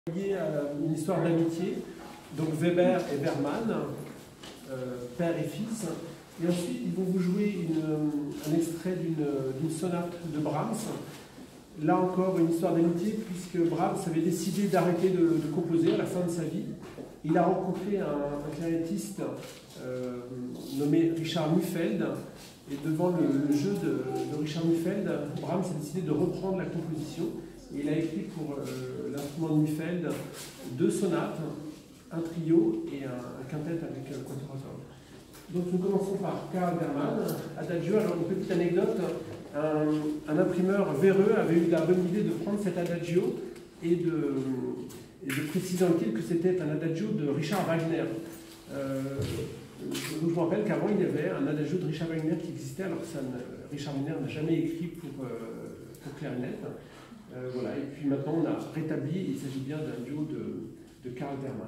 Lié à une histoire d'amitié, donc Weber et Berman, père et fils. Et ensuite, ils vont vous jouer un extrait d'une sonate de Brahms. Là encore, une histoire d'amitié, puisque Brahms avait décidé d'arrêter de composer à la fin de sa vie. Il a rencontré un clarinettiste nommé Richard Müffeld. Et devant le jeu de Richard Müffeld, Brahms a décidé de reprendre la composition. Et il a écrit pour l'instrument de Müffeld 2 sonates, un trio et un quintet avec quatuor. Donc nous commençons par Karl Berman, Adagio. Alors une petite anecdote, un imprimeur véreux avait eu la bonne idée de prendre cet Adagio et de préciser dans le titre que c'était un Adagio de Richard Wagner. Je vous rappelle qu'avant il y avait un Adagio de Richard Wagner qui existait, alors que Richard Wagner n'a jamais écrit pour clarinette. Voilà. Et puis maintenant on a rétabli, il s'agit bien d'un duo de Karl Berman.